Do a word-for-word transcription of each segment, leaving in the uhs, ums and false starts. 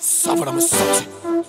Savannah, I'm sexy.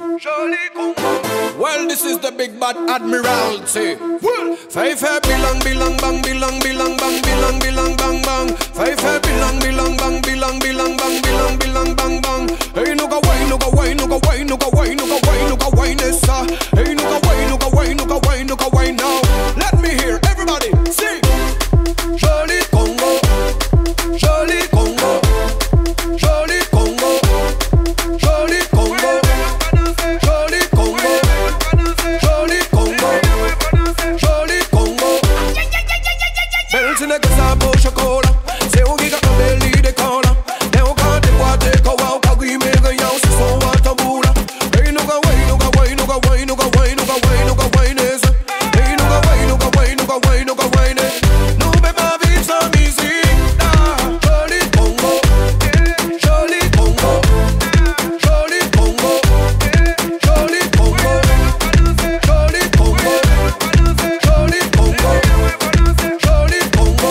Well, this is the big bad admiralty. Well, five fair bilang bilang bang bilang bilang bang bilang bilang bang bang. Five fair bilang bilang bang bilang bilang bang bilang bilang bang bang. Hey, no go why, no go why, no go why, no go why, no go why, no go why, Nessa. Hey, no go why, no go why, no go why, no go why now. Let me hear everybody sing. Jolly Congo, Jolly Congo, Jolly Congo, Jolly Congo, Jolly Congo, Jolly Congo, Jolly Congo. Bells in the gazebo chocola, c'est où qui a belli de cola. Né au cas de bois de coa, kagui mega yao si so watabula. Hey, no go way, no go way, no go way, no go way, no go way, no go way, nessa. Hey, no go way, no go way, no go way, no go way, nessa. No me ma vie sans musique, ah. Jolly Congo, Jolly Congo, Jolly Congo, Jolly Congo, Jolly Congo, Jolly Congo, Jolly Congo.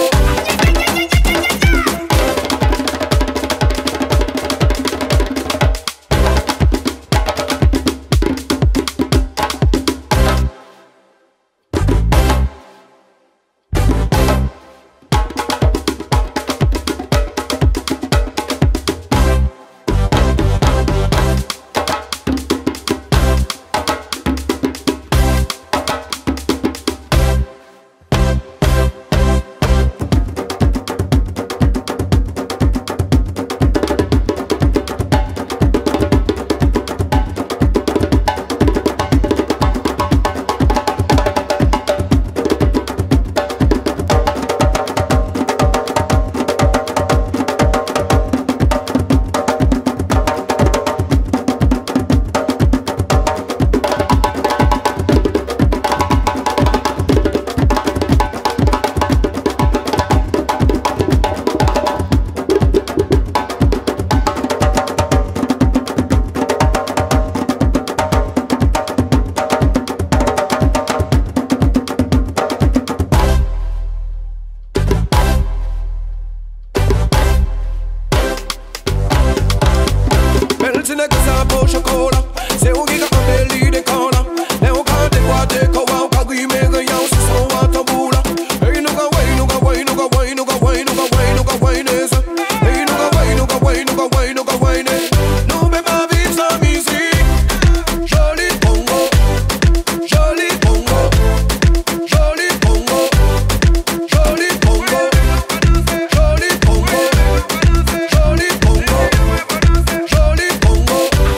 Bells in the gazebo chocola, c'est où qui a belli de cola. Né au cas de bois de coa, kagui mega yao si so watabula. Hey, no go way, no go way, no go way, no go way, no go way, no go way, nessa. Hey, no go way, no go way, no go way, no go way, nessa. No me ma vie sans musique. Jolly Congo, Jolly Congo, Jolly Congo, Jolly Congo, Jolly Congo, Jolly Congo, Jolly Congo.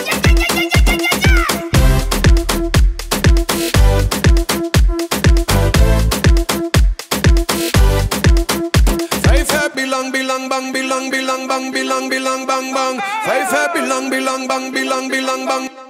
Five fair bilang bilang bang bilang bilang bang bilang bilang bang bang. Five fair bilang bilang bang bilang bilang bang.